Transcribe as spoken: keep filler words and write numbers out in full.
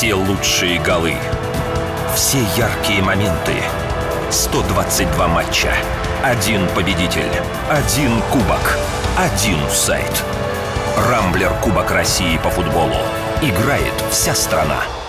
Все лучшие голы, все яркие моменты. сто двадцать два матча, один победитель, один кубок, один сайт. Рамблер Кубок России по футболу. Играет вся страна.